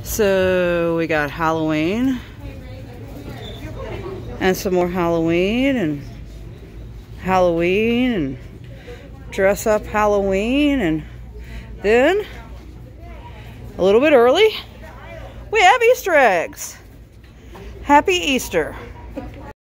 So we got Halloween and some more Halloween and dress up Halloween, and then a little bit early we have Easter eggs. Happy Easter.